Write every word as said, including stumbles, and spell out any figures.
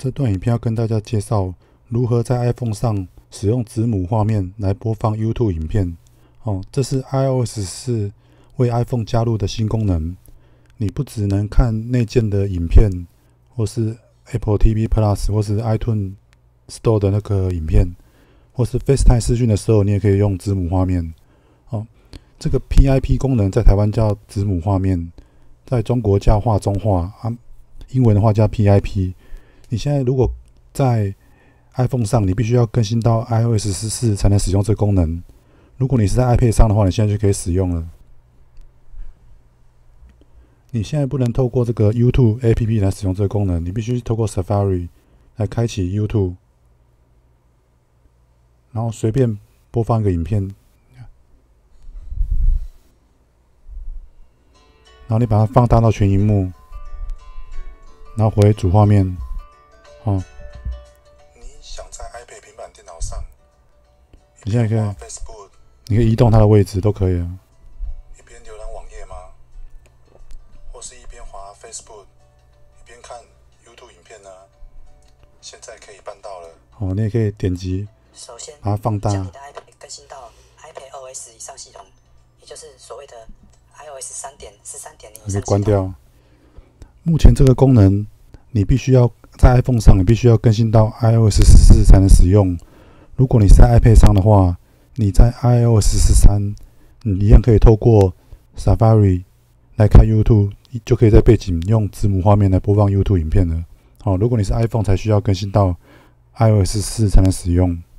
这段影片要跟大家介绍如何在 iPhone 上使用子母画面来播放 YouTube 影片。哦，这是 iOS 十四为 iPhone 加入的新功能。你不只能看内建的影片，或是 Apple T V Plus， 或是 iTunes Store 的那个影片，或是 FaceTime 视讯的时候，你也可以用子母画面。哦，这个 P I P 功能在台湾叫子母画面，在中国叫画中画啊，英文的话叫 P I P。你现在如果在 iPhone 上，你必须要更新到 iOS 十四才能使用这个功能。如果你是在 iPad 上的话，你现在就可以使用了。你现在不能透过这个 YouTube A P P 来使用这个功能，你必须透过 Safari 来开启 YouTube， 然后随便播放一个影片，然后你把它放大到全萤幕，然后回主画面。哦， 你想在 iPad 平板电脑上， 你现在可以， Facebook， 你可以移动它的位置都可以啊。 一边浏览网页吗？或是一边滑 Facebook， 一边看 YouTube 影片呢？现在可以办到了。 哦，你也可以点击， 首先， 把它放大， 将你的 iPad 更新到 iPadOS 以上系统，也就是所谓的 iOS 三点四三点零以可以上系统。 关掉。目前这个功能，你必须要在 iPhone 上，你必须要更新到 iOS 十四才能使用。如果你是在 iPad 上的话，你在 iOS 十三，你一样可以透过 Safari 来开 YouTube， 就可以在背景用子母画面来播放 YouTube 影片了。好，如果你是 iPhone 才需要更新到 iOS 十四才能使用。